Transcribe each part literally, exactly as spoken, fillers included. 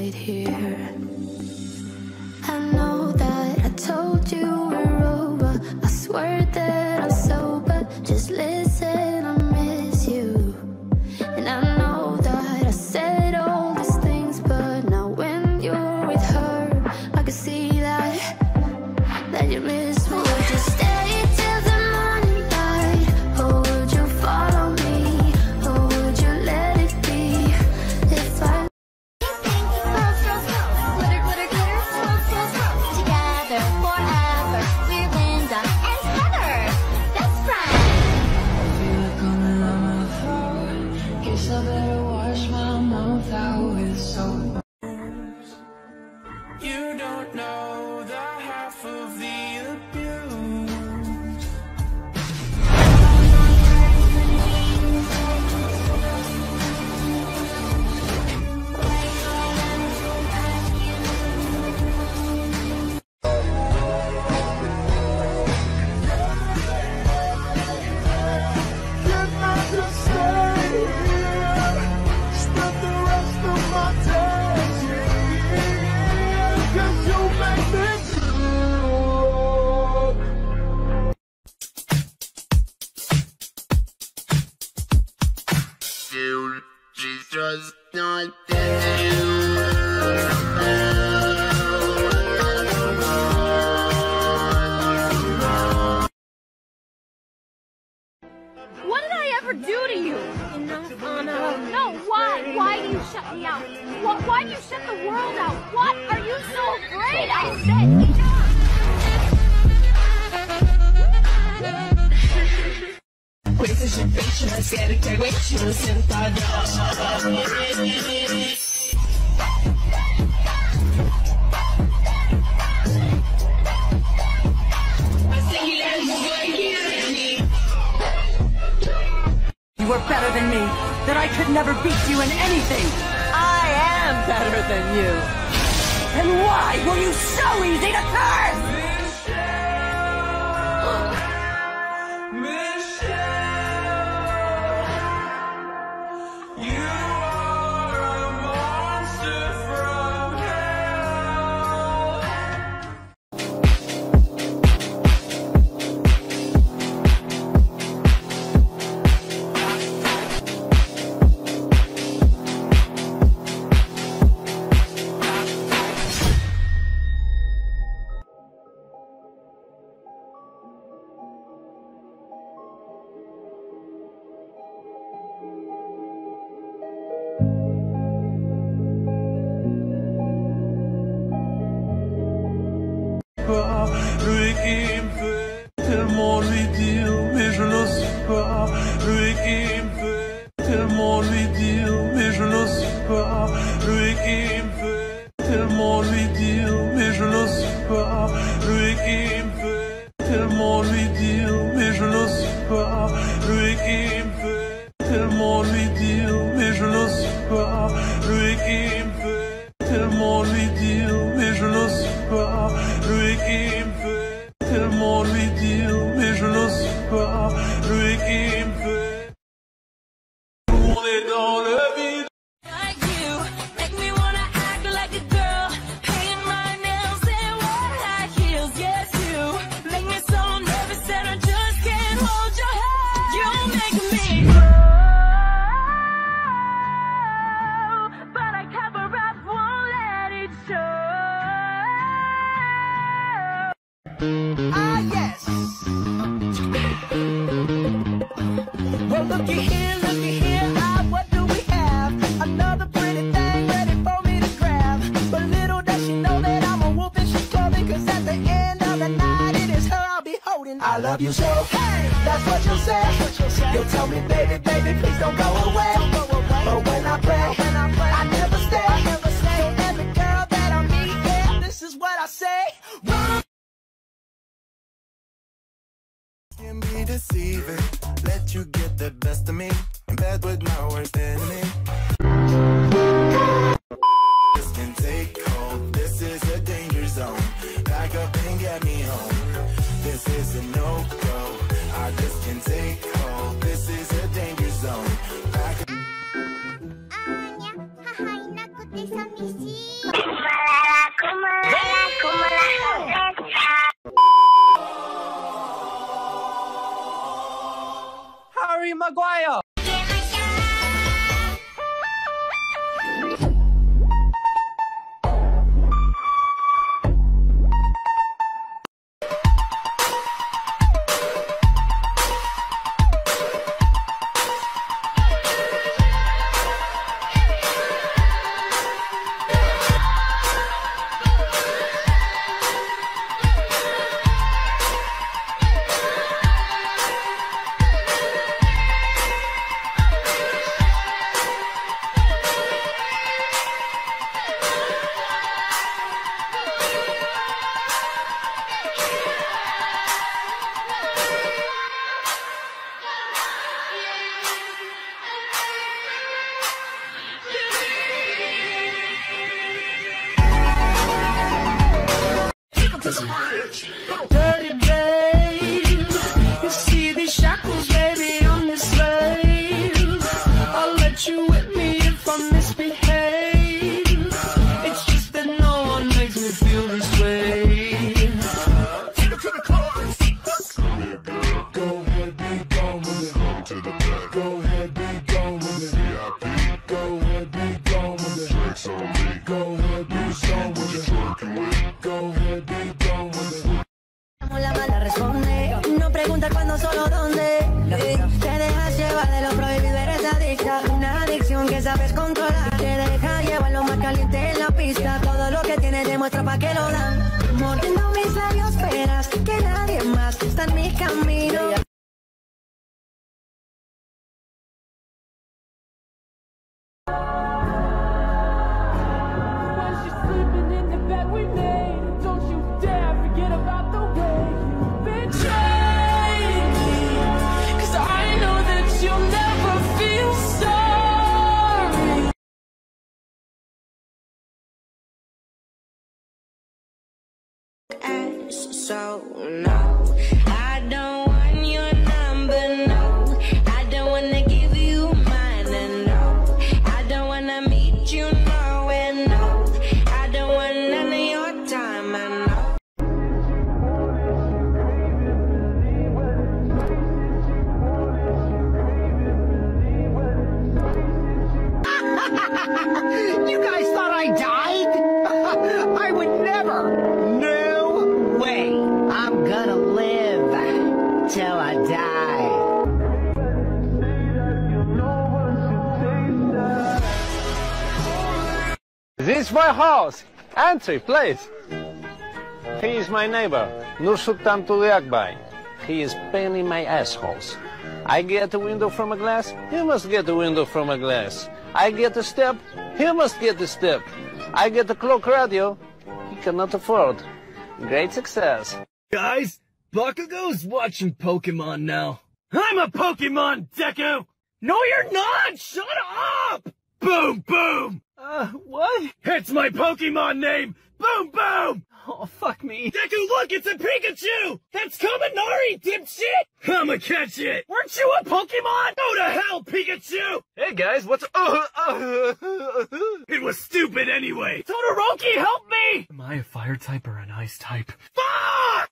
right here. I know that I told you we're over. I swear that I'm sober. Just listen, I miss you. And I know that I said all these things, but now when you're with her, I can see that, that you miss me. Would you stay till the morning light? Or would you follow me? Or would you let it be? If I Glitter, glitter, glitter, swirl, swirl, swirl. Together forever, we're Linda and Heather, best friends. I feel it coming on my throat. Guess I better wash my mouth out with soap. You don't know the half of the abuse. You're not to stay here. Spend the rest of my days here. 'Cause you make me feel. Dude, she's just not What did I ever do to you? You know, Anna. No, why? Why do you shut me out? What? Why do you shut the world out? What are you so afraid of? Questa gente ma cerca questa sentada. You were better than me, that I could never beat you in anything. I am better than you. And why were you so easy to curse? You are a monster from hell. Lui qui me fait tellement lui dire, mais je n'ose pas. Lui qui me fait tellement lui dire, mais je n'ose pas. Lui qui me fait tellement lui dire, mais je n'ose pas. Lui qui me fait tellement lui dire, mais je n'ose pas. Lui qui me fait tellement lui dire, mais je n'ose pas. Lui qui me fait tellement lui dire, mais je n'ose pas. Lui qui me fait tellement lui dire, mais je n'ose pas. Lui qui me fait tourner dans le vide. Like you, make me wanna act like a girl, paint my nails and wear high heels. Yes, you make me so nervous that I just can't hold your hand. You make me grow, but I cover up, won't let it show. Ah, yes. Well, looky here, looky here. Ah, what do we have? Another pretty thing ready for me to grab. But little does she know that I'm a wolf and she's clothing. 'Cause at the end of the night, it is her I'll be holding. I love you so, hey, that's what you'll say. You'll tell me, baby, baby, please don't go away. But when I pray, I never stay. So every girl that I meet, yeah, this is what I say. Can be deceiving, let you get the best of me. In bed with my worst enemy. This can take hold, this is a danger zone. Back up and get me home. This is a no-go, I just can't take hold. This is a danger zone. Back up. あーにゃ、母いなくて寂しい。 Maguire. Dirty babe, you see these shackles, baby, I'm your slave. I'll let you whip me if I misbehave. It's just that no one makes me feel this way. Take it to the chorus. Go ahead, be gone with it. To the back. Go ahead, be gone with it. V I P. Go ahead, be gone with it. Drinks on me. Go ahead, be gone with it. Go ahead, be gone with it. La mala responde, no pregunta cuándo, solo dónde. Eh, te dejas llevar de lo prohibido, eres adicta. Una adicción que sabes controlar. Te deja llevar lo más caliente en la pista. Todo lo que tienes demuestra pa' que lo dan. Mordiendo mis labios, esperas que nadie más está en mi camino. So no, I don't want your number, no. I don't wanna give you mine, and no, I don't wanna meet you nowhere, no. I don't want none of your time, I know. You guys thought I died? I would never. No way. I'm gonna live till I die. This is my house. Entry, please. He is my neighbor, Nur Sultan Tuliakbay. He is paining my assholes. I get a window from a glass, he must get a window from a glass. I get a step, he must get a step. I get a clock radio, he cannot afford. Great success. Guys, Bakugo's watching Pokemon now. I'm a Pokemon, Deku! No, you're not! Shut up! Boom, boom! Uh, what? It's my Pokemon name! Boom, boom! Oh, fuck me. Deku, look, it's a Pikachu! That's Kaminari, dipshit! I'ma catch it! Weren't you a Pokemon? Go to hell, Pikachu! Hey guys, what's... Uh, uh, it was stupid anyway! Todoroki, help me! Am I a fire type or an ice type? Fuck!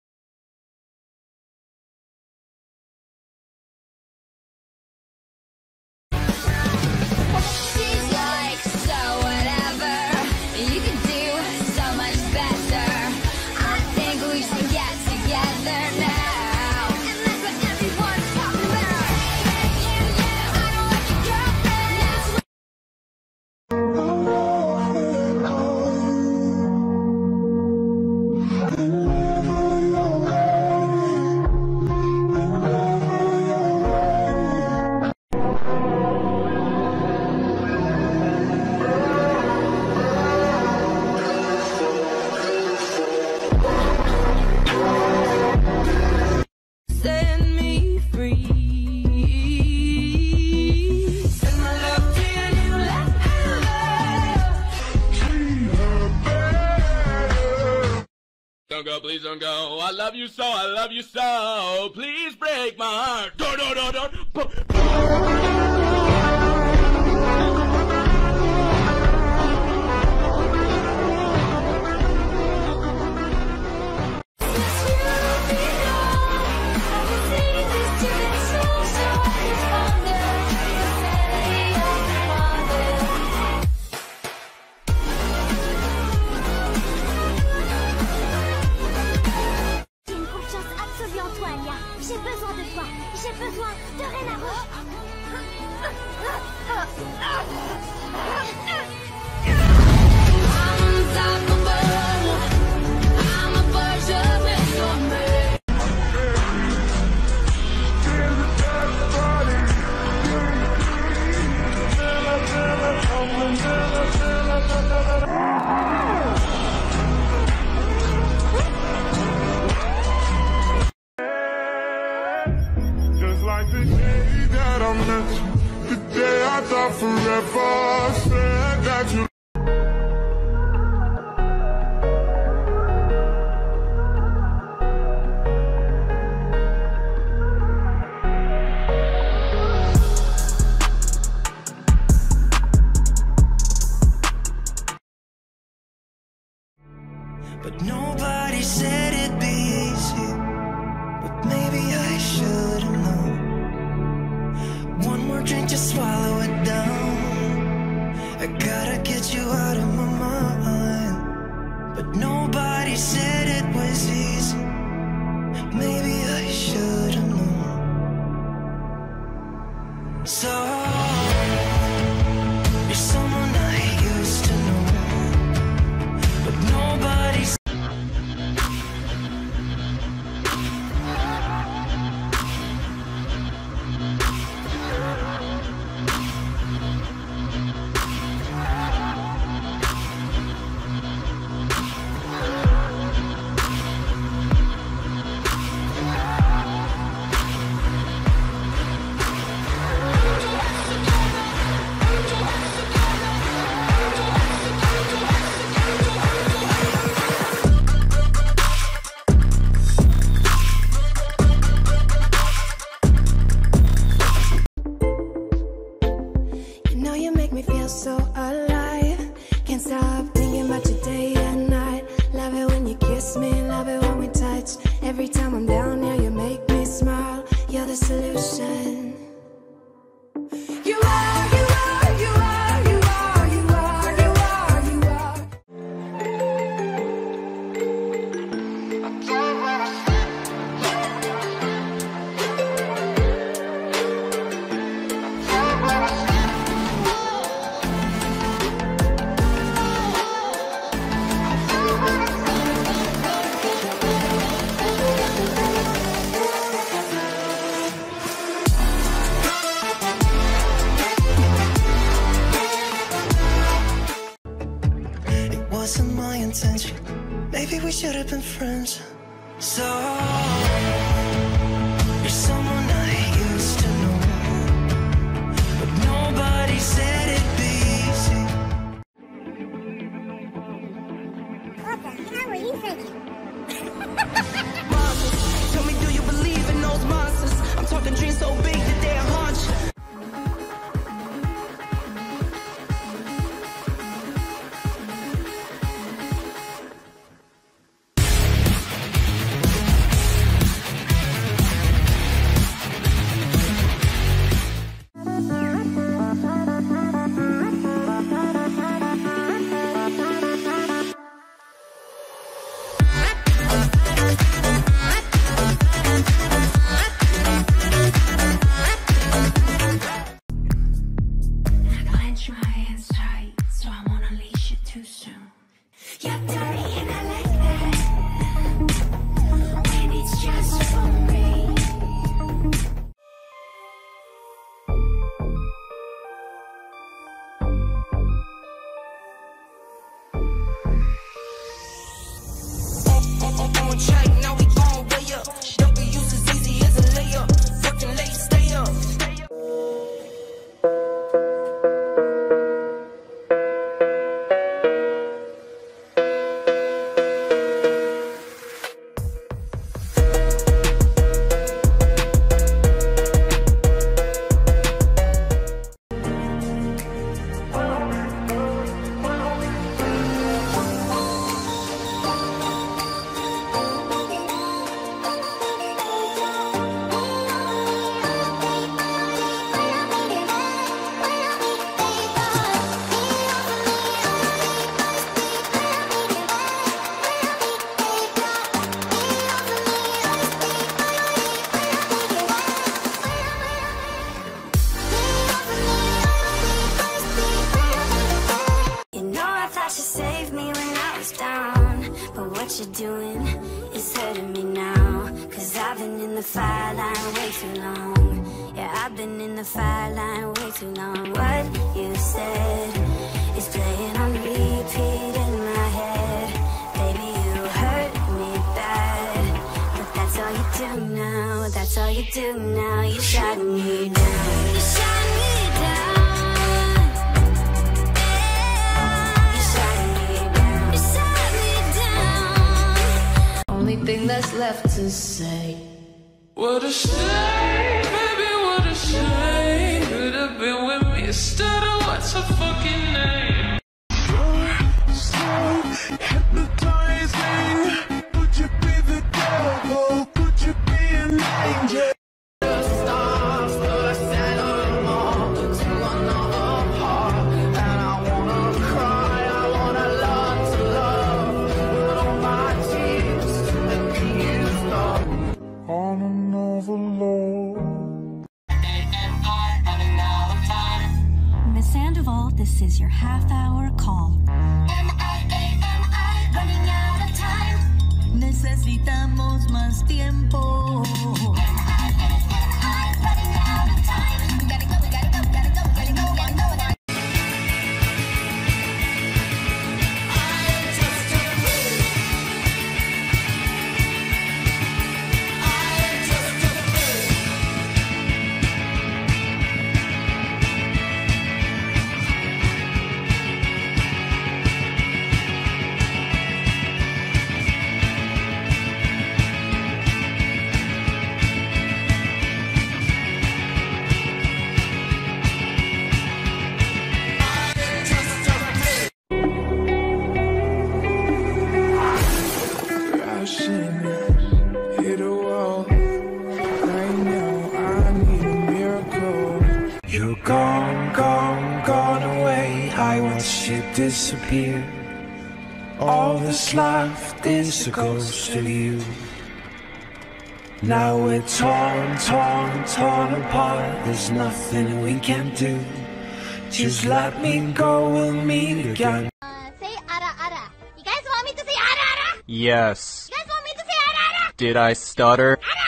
She's like, so whatever. You can do so much better. I think we should get together now. And that's what everyone's talking about. Hey, you, yeah, I don't like your girlfriend. That's Set me free. Send my love to your new lover. Don't go, please don't go. I love you so, I love you so. Please break my heart. Don't, don't, don't, don't. I can see these two souls so Just like the day that I met you, the day I thought forever, said that you. But nobody said it'd be easy. But maybe I should have known. One more drink to swallow it down. I gotta get you out of my mind. But nobody said it was easy. Maybe I should have known. So you're someone I used to know, but nobody's. So alive, can't stop thinking about you day and night. Love it when you kiss me, love it when we touch. Every time I'm down here, you make me smile. You're the solution. You are, you are, you are, you are, you are, you are, you are. Wasn't my intention. Maybe we should have been friends. So you're someone I used to know, but nobody said it'd be easy. What the hell were you thinking? Monsters, tell me, do you believe in those monsters? I'm talking dreams so big that they'll haunt you. you're doing is hurting me now. Cause I've been in the fire line way too long. Yeah, I've been in the fire line way too long. What you said is playing on repeat in my head. Baby, you hurt me bad, but that's all you do now. That's all you do now. You shut me down. You shut me down. Only thing that's left to say. What a shame, baby, what a shame. Could have been with me instead of what's her fucking name. You're so hypnotizing. Could you be the devil? Could you be an angel? The stars that I set them all to another part. And I wanna cry, I wanna learn to love. But all my tears let me used up on another love. Miss Sandoval, this is your half-hour call. Am I, am I running out of time? Necesitamos más tiempo. Hit a wall. Right now, I need a miracle. You're gone, gone, gone away. I watched you disappear. All that's left is a ghost of you. Now we're torn, torn, torn apart. There's nothing we can do. Just let me go, we'll meet again. Uh, say ara ara. You guys want me to say ara ara? Yes. You guys want me to say ara ara? Did I stutter? Ara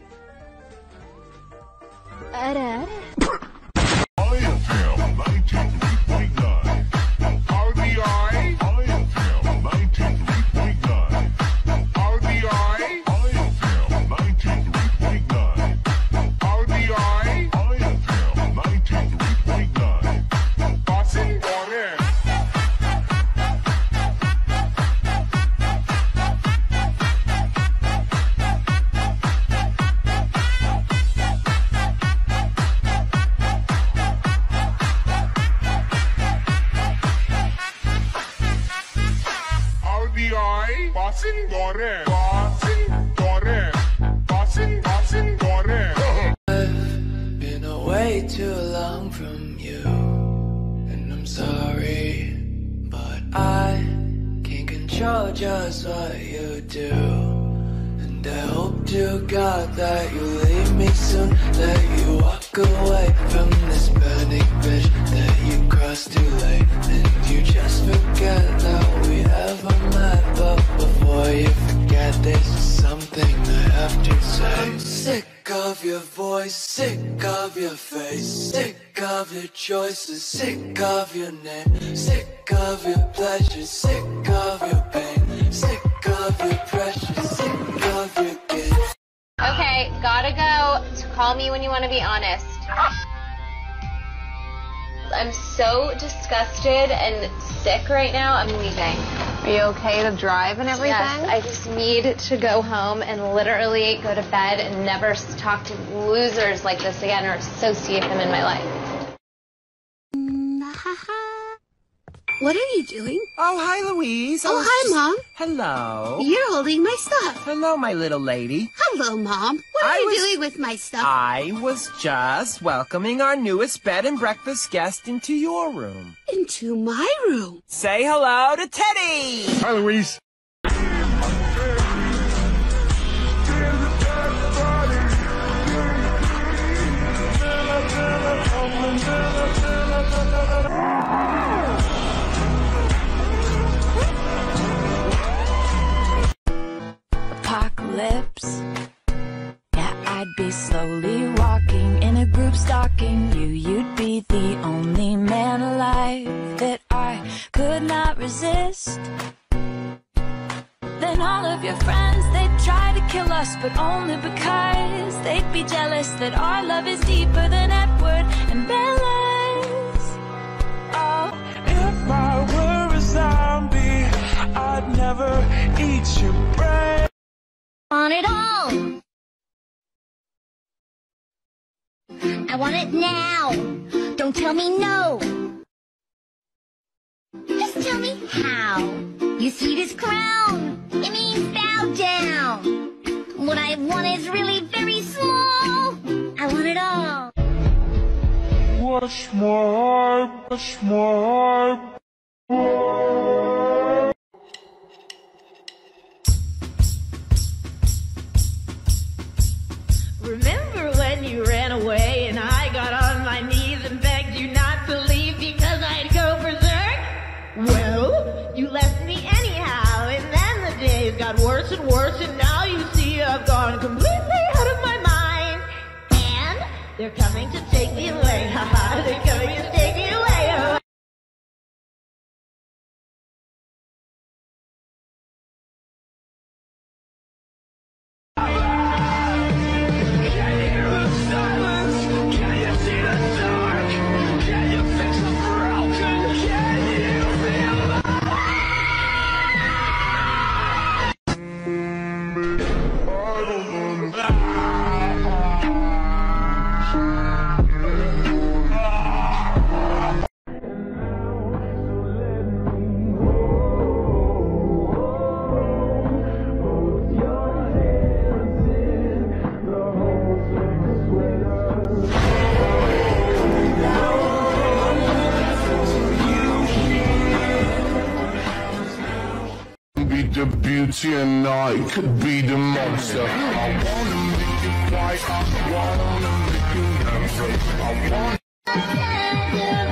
ara? Ara ara? I F M ninety-three point nine. R B I. I F M ninety-three point nine. R B I. I F M ninety-three point nine. R B I. I F M ninety-three point nine. Passing on it. R B I. Passing on it. Passing on it. Passing, passing on it. Been away too long from you, and I'm sorry, but I can't control just what you do. And I hope to God that you leave me soon, that you walk away from this burning bridge that you crossed too late, and you just forget that we ever met. But before you forget, there's something I have to say. I'm sick of your voice, sick of your face, sick of your choices, sick of your name, sick of your pleasures, sick of your pain, sick of your pressure, sick of your games. Okay, gotta go. Call me when you want to be honest. I'm so disgusted and sick right now. I'm leaving. Are you okay to drive and everything? Yes, I just need to go home and literally go to bed and never talk to losers like this again or associate them in my life. What are you doing? Oh, hi, Louise. Oh, hi, Mom. Hello. You're holding my stuff. Hello, my little lady. Hello, Mom. What are I you was- doing with my stuff? I was just welcoming our newest bed and breakfast guest into your room. Into my room. Say hello to Teddy. Hi, Louise. resist. Then all of your friends, they'd try to kill us, but only because they'd be jealous that our love is deeper than Edward and Bella's. Oh. If I were a zombie, I'd never eat your brain. Want it all. I want it now. Don't tell me no. Just tell me how. You see this crown? It means bow down. What I want is really very small. I want it all. Wash my heart, wash my heart. Remember when you ran away and I got on my knees and begged you not to leave because I'd go berserk? Well, you left me anyhow, and then the days got worse and worse, and now you see I've gone completely out of my mind. And they're coming to take me away, haha, they're coming to take me away, haha. The beauty and I could be the monster. I wanna make you quiet, I wanna make you nervous. I wanna